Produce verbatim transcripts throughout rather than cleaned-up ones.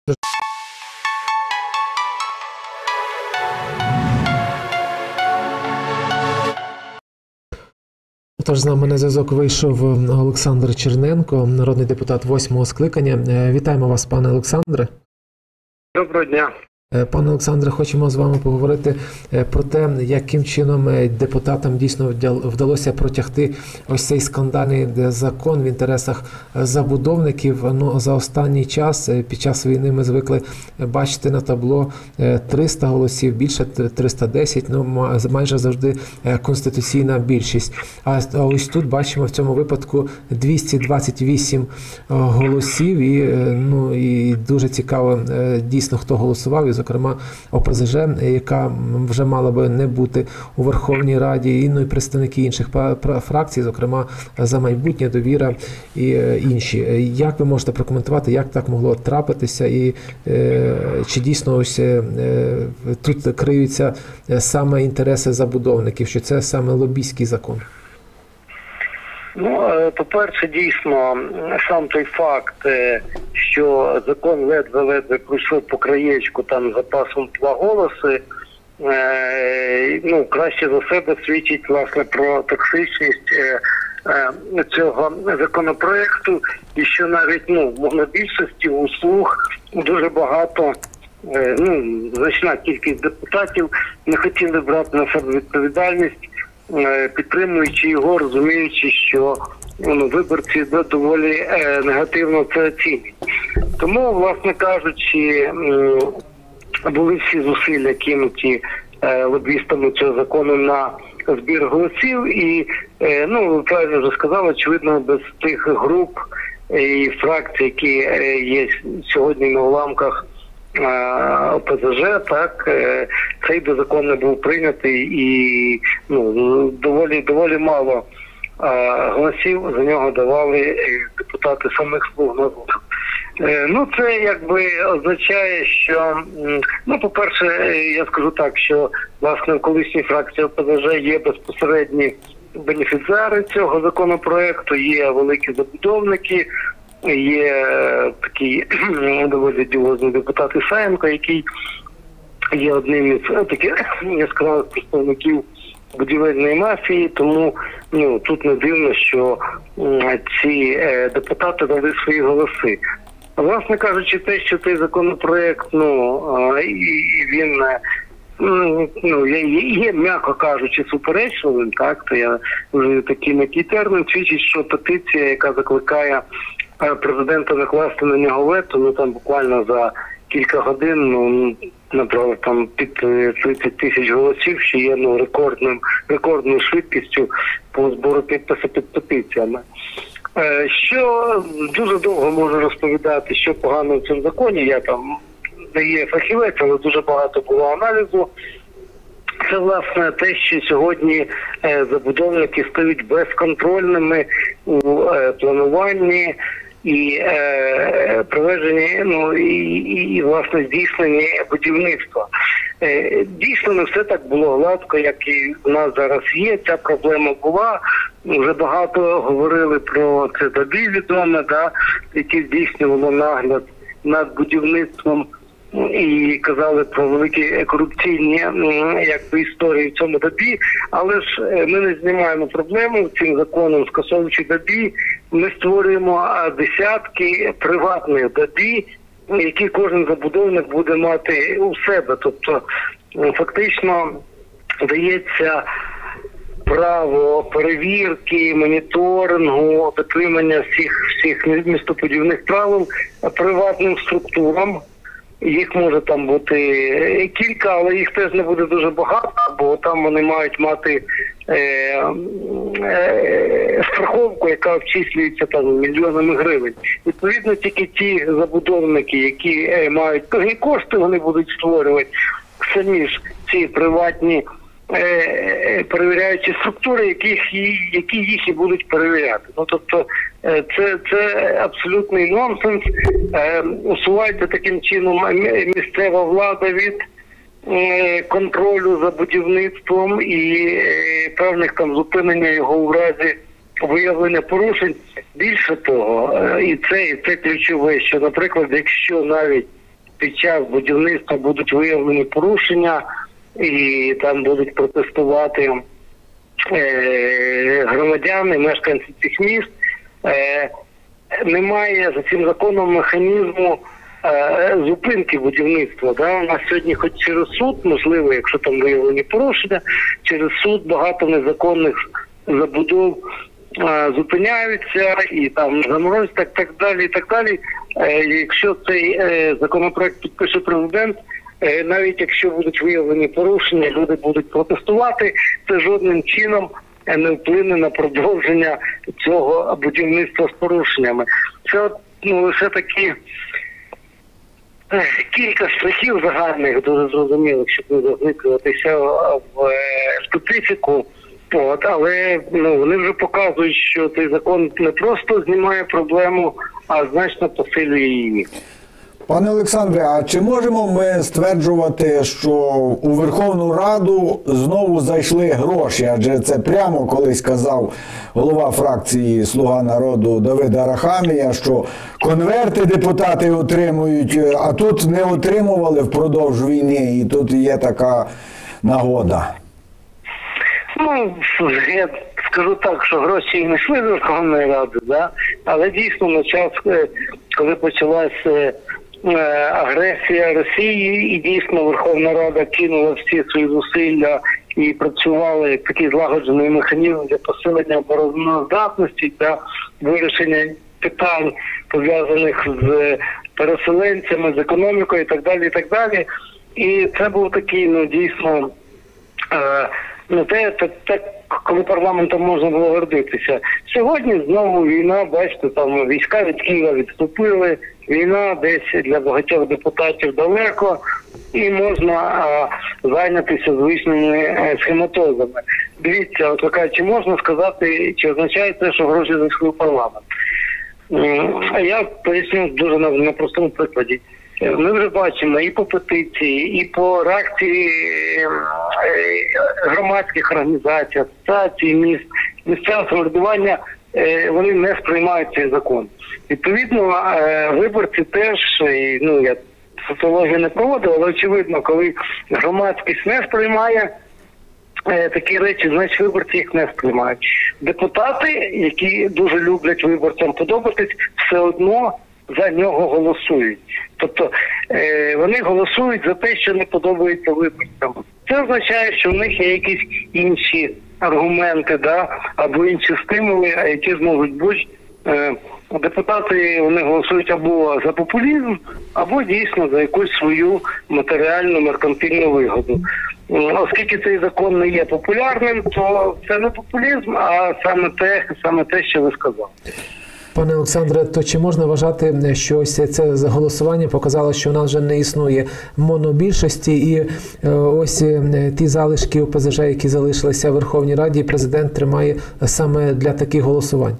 Тож з нами на зв'язок вийшов Олександр Черненко, народний депутат восьмого скликання. Вітаємо вас, пане Олександре. Доброго дня. Пане Олександре, хочемо з вами поговорити про те, яким чином депутатам дійсно вдалося протягти ось цей скандальний закон в інтересах забудовників. Ну, за останній час, під час війни, ми звикли бачити на табло триста голосів, більше триста десять, ну, майже завжди конституційна більшість. А ось тут бачимо в цьому випадку двісті двадцять вісім голосів, і, ну, і дуже цікаво дійсно, хто голосував, і зокрема О Пе Зе Же, яка вже мала би не бути у Верховній Раді, і, ну, і представники інших фракцій, зокрема «За майбутнє», «Довіра» і інші. Як ви можете прокоментувати, як так могло трапитися, і е, чи дійсно ось е, тут криються саме інтереси забудовників, що це саме лобістський закон? Ну, по-перше, дійсно, сам той факт, що закон ледве-ледве пройшов по краєчку там запасом два голоси, ну, краще за себе свідчить, власне, про токсичність цього законопроекту, і що навіть, ну, в монобільшості у «Слуг» дуже багато, ну, значна кількість депутатів не хотіли брати на себе відповідальність, підтримуючи його, розуміючи, що, ну, виборці доволі е, негативно це оцінюють. Тому, власне кажучи, були всі зусилля кинуті е, лобістами цього закону на збір голосів, і, е, ну, ви правильно вже сказали, очевидно, без тих груп і фракцій, які е, є сьогодні на уламках О Пе Зе Же, так, цей би закон не був прийнятий, і, ну, доволі, доволі мало а, голосів за нього давали депутати самих «Слуг народу». Ну, це якби означає, що, ну, по-перше, я скажу так, що, власне, в колишній фракції О Пе Зе Же є безпосередні бенефіціари цього законопроекту, є великі забудовники, є такий доволі діозний депутат Ісаєнко, який є одним із таких яскравих представників будівельної мафії, тому, ну, тут не дивно, що ці депутати дали свої голоси. Власне кажучи, те, що цей законопроект, ну, він, ну, є, є, м'яко кажучи, суперечливим, так, то я вже такий м'який термін, свідчить, що петиція, яка закликає президента накласти на нього вето, ну, там буквально за кілька годин, ну, набрали там під тридцять тисяч голосів, що є, ну, рекордним, рекордною швидкістю по збору підписів під петиціями. Що дуже довго можу розповідати, що погано в цьому законі, я там не є фахівець, але дуже багато було аналізу. Це, власне, те, що сьогодні забудовники стають безконтрольними у плануванні і е, проведенні, ну, і, і, і, власне, здійсненні будівництва. Е, дійсно, не все так було гладко, як і в нас зараз є. Ця проблема була. Вже багато говорили про це ДАБІ відоме, да, яке здійснювало нагляд над будівництвом, і казали про великі корупційні, якби, історії в цьому ДАБІ, але ж ми не знімаємо проблему цим законом, скасовуючи ДАБІ, ми створюємо десятки приватних ДАБІ, які кожен забудовник буде мати у себе. Тобто, фактично, дається право перевірки, моніторингу, дотримання всіх, всіх містобудівних правил приватним структурам. Їх може там бути кілька, але їх теж не буде дуже багато, бо там вони мають мати е, е, страховку, яка обчислюється там мільйонами гривень. Відповідно, тільки ті забудовники, які е, мають певні кошти, вони будуть створювати самі ж ці приватні е, перевіряючі структури, яких, які їх і будуть перевіряти. Ну, тобто, Це, це абсолютний нонсенс. Е, усувається таким чином місцева влада від е, контролю за будівництвом і е, певних там зупинення його у разі виявлення порушень. Більше того, е, і це, і це ключове, що, наприклад, якщо навіть під час будівництва будуть виявлені порушення і там будуть протестувати е, громадяни, мешканці цих міст. Е, немає за цим законом механізму е, зупинки будівництва. Да? У нас сьогодні хоч через суд, можливо, якщо там виявлені порушення, через суд багато незаконних забудов е, зупиняються і там заморозять, так, так далі, і так далі. Е, якщо цей е, законопроект підпише президент, е, навіть якщо будуть виявлені порушення, люди будуть протестувати, це жодним чином не вплине на продовження цього будівництва з порушеннями. Це от, ну, лише такі е, кілька шляхів загальних, дуже зрозумілих, щоб не заглиблюватися в е, специфіку. От, але ну, вони вже показують, що цей закон не просто знімає проблему, а значно посилює її. Пане Олександре, а чи можемо ми стверджувати, що у Верховну Раду знову зайшли гроші? Адже це прямо колись казав голова фракції «Слуга народу» Давид Арахамія, що конверти депутати отримують, а тут не отримували впродовж війни, і тут є така нагода. Ну, я скажу так, що гроші не йшли з Верховної Ради, да? Але дійсно на час, коли почалася агресія Росії, і дійсно Верховна Рада кинула всі свої зусилля і працювала як такий злагоджений механізм для посилення обороноздатності, для вирішення питань, пов'язаних з переселенцями, з економікою і так далі, і так далі. І це був такий, ну, дійсно, е, ну, те, те, те, коли парламентом можна було гордитися. Сьогодні знову війна, бачите, там війська від Києва відступили, війна десь для багатьох депутатів далеко, і можна а, зайнятися звичними а, схематозами. Дивіться, от така, чи можна сказати, чи означає це, що гроші зайшли в парламент? А я поясню дуже на, на простому прикладі. Ми вже бачимо і по петиції, і по реакції громадських організацій, асоціацій міст, місцевого самоврядування, вони не сприймають цей закон. Відповідно, виборці теж, ну, я соціологію не проводив, але очевидно, коли громадськість не сприймає такі речі, значить виборці їх не сприймають. Депутати, які дуже люблять виборцям подобатись, все одно за нього голосують. Тобто е, вони голосують за те, що не подобається виборцям. Це означає, що в них є якісь інші аргументи, да, або інші стимули, які зможуть бути. Е, депутати, вони голосують або за популізм, або дійсно за якусь свою матеріальну, меркантильну вигоду. Оскільки цей закон не є популярним, то це не популізм, а саме те, саме те, що ви сказали. Пане Олександре, то чи можна вважати, що ось це голосування показало, що у нас вже не існує монобільшості, і ось ті залишки ОПЗЖ, які залишилися в Верховній Раді, президент тримає саме для таких голосувань?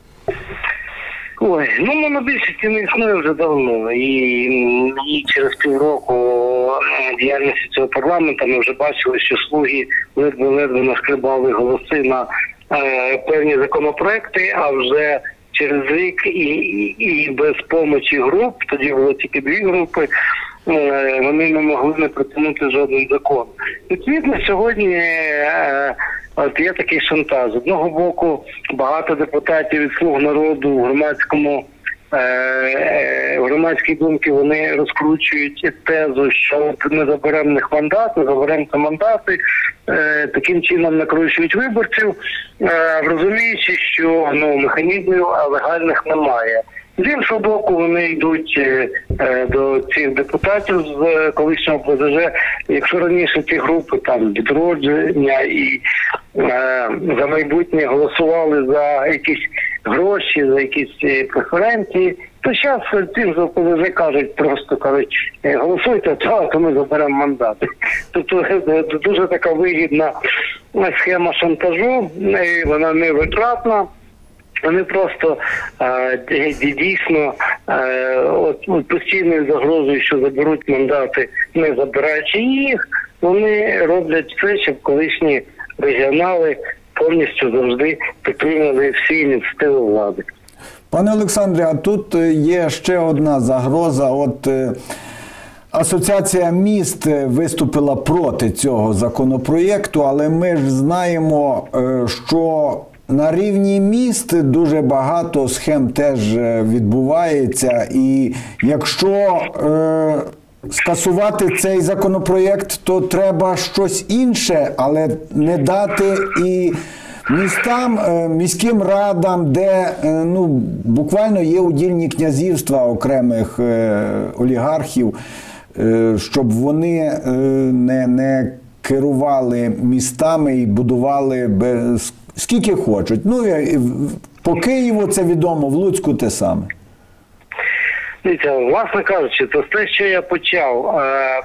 Ой, ну монобільшості не існує вже давно, і, і через півроку діяльності цього парламенту ми вже бачили, що слуги ледве-ледве нашкребали голоси на е, певні законопроекти, а вже через рік і, і, і без помочі груп, тоді було тільки дві групи, е, вони не могли не притягнути жоден закон. Відповідно, сьогодні е, от є такий шантаж. З одного боку, багато депутатів від «Слуг народу» в громадському в громадській думці вони розкручують тезу, що ми заберемо в них мандати, заберемо це мандати, таким чином накручують виборців, розуміючи, що ну, механізмів легальних немає. З іншого боку, вони йдуть е, до цих депутатів з колишнього ОПЗЖ. Якщо раніше ці групи там «Відродження» і е, «За майбутнє» голосували за якісь гроші, за якісь преференції, то зараз цим з ОПЗЖ кажуть, просто кажуть, голосуйте, то, то ми заберемо мандати. Тобто дуже така вигідна схема шантажу, вона не витратна. Вони просто е, дійсно е, от, постійною загрозою, що заберуть мандати, не забираючи їх, вони роблять все, щоб колишні регіонали повністю завжди підтримали всі ініціативи влади. Пане Олександре, а тут є ще одна загроза. От Асоціація міст виступила проти цього законопроєкту, але ми ж знаємо, що на рівні міст дуже багато схем теж відбувається, і якщо е, скасувати цей законопроєкт, то треба щось інше, але не дати і містам, міським радам, де ну, буквально є удільні князівства окремих олігархів, щоб вони не, не керували містами і будували без, скільки хочуть. Ну, по Києву це відомо, в Луцьку те саме. Дивіться, власне кажучи, це те, що я почав.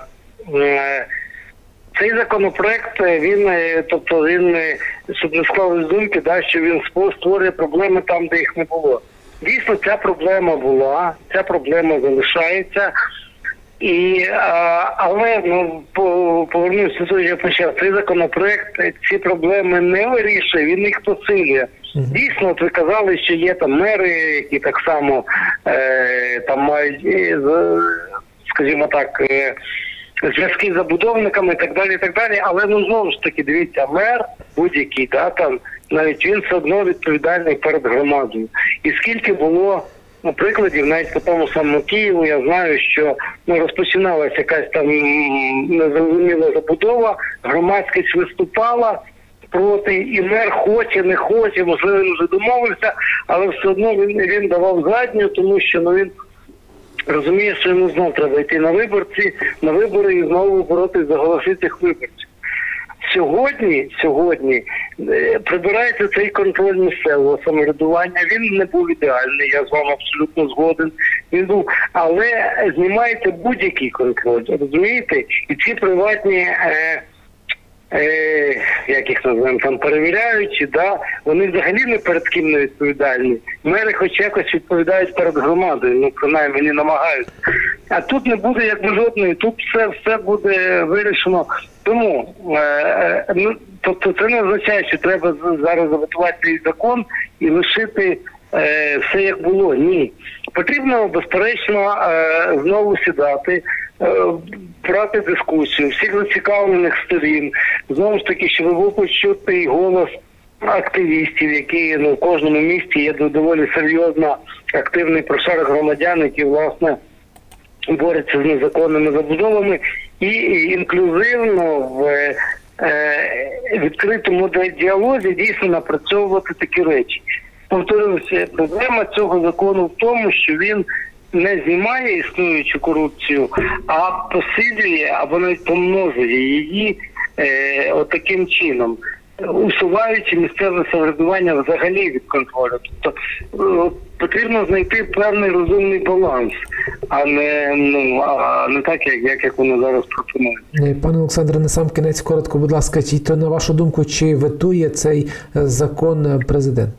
Цей законопроект, він, тобто він, щоб не склали з думки, да, що він створює проблеми там, де їх не було. Дійсно, ця проблема була, ця проблема залишається. І, а, але, ну, повернуся до того, я почав, цей законопроект ці проблеми не вирішує, він їх посилює. Mm-hmm. Дійсно, от ви казали, що є там мери, які так само е, там мають, е, скажімо так, е, зв'язки з забудовниками і так далі, і так далі. Але, ну, знову ж таки, дивіться, мер будь-який, да, там, навіть він все одно відповідальний перед громадою. І скільки було ну, прикладів, навіть по тому самому Києву, я знаю, що ну, розпочиналася якась там незрозуміла забудова, громадськість виступала проти, і мер хоче, не хоче, можливо, він вже домовився, але все одно він, він давав задню, тому що ну, він розуміє, що йому знову треба йти на виборці, на вибори і знову боротися за голоси цих виборців. Сьогодні, сьогодні прибирається цей контроль місцевого самоврядування. Він не був ідеальний, я з вами абсолютно згоден. Він був, але знімається будь-який контроль, розумієте? І ці приватні, е, е, як їх називаємо, там перевіряючі, да, вони взагалі не перед ким не відповідальні. Мери хоч якось відповідають перед громадою, ну принаймні не намагаються. А тут не буде якби жодної, тут все, все буде вирішено. Тому, е, ну, тобто це не означає, що треба зараз заветувати цей закон і лишити е, все як було. Ні. Потрібно, безперечно, е, знову сідати, е, брати дискусію всіх зацікавлених сторін. Знову ж таки, щоб був почутий голос активістів, які ну, в кожному місті є доволі серйозно активний прошарок громадян, які, власне, борються з незаконними забудовами, і інклюзивно в е, відкритому діалозі дійсно напрацьовувати такі речі. Повторюся, проблема цього закону в тому, що він не знімає існуючу корупцію, а посилює або навіть помножує її е, отаким чином, усуваючи місцеве самоврядування взагалі від контролю. Тобто потрібно знайти певний розумний баланс, а не, ну, а не так, як, як, як воно зараз пропонує. Пане Олександре, на сам кінець коротко, будь ласка, чи то, на вашу думку, чи ветує цей закон президент?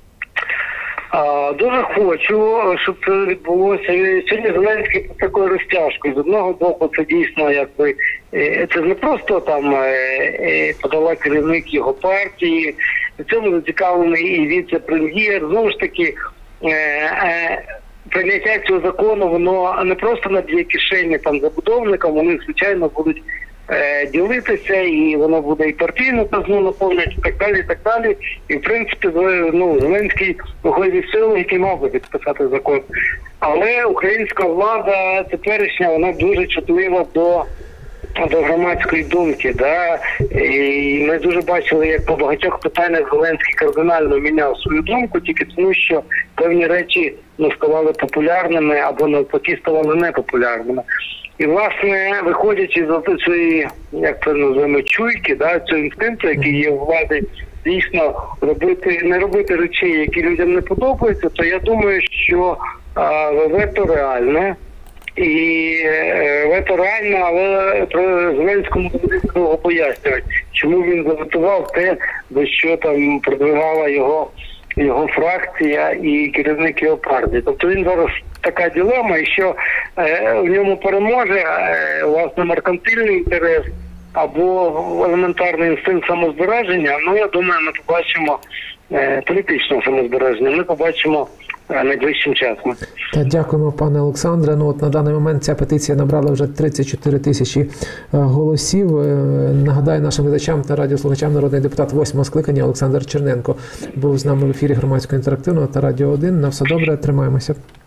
А, дуже хочу, щоб це відбулося. Сьогодні Зеленський під такою розтяжкою. З одного боку, це дійсно, якби, це не просто там подала керівник його партії, в цьому зацікавлений і віце-прем'єр. Знову ж таки, прийняття цього закону, воно не просто наб'є кишені там забудовникам, вони, звичайно, будуть ділитися, і воно буде і партійну казну наповнювати, і так далі, і так далі. І, в принципі, ну, Зеленський виходить з сили, який мав би підписати закон. Але українська влада теперішня, вона дуже чутлива до, до громадської думки. Да? І ми дуже бачили, як по багатьох питаннях Зеленський кардинально міняв свою думку, тільки тому, що певні речі ну, ставали популярними або навпаки ставали непопулярними. І, власне, виходячи з цієї, як це називаємо, чуйки, да, цього інстинкту, який є у влади, дійсно робити, не робити речей, які людям не подобаються, то я думаю, що а, вето реальне. І е, вето реальне, але про Зеленському доведеться довго пояснювати, чому він заветував те, до що там продвигала його, його фракція і керівник його партії. Тобто він зараз така дилема, і що е, в ньому переможе е, власне меркантильний інтерес, або елементарний інстинкт самозбереження, ну, я думаю, ми побачимо е, політичне самозбереження, ми побачимо е, найближчим часом. Та дякуємо, пане Олександре. Ну, от на даний момент ця петиція набрала вже тридцять чотири тисячі голосів. Нагадаю нашим глядачам та радіослухачам, народний депутат восьмого скликання Олександр Черненко був з нами в ефірі Громадського інтерактивного та Радіо один. На все добре, тримаємося.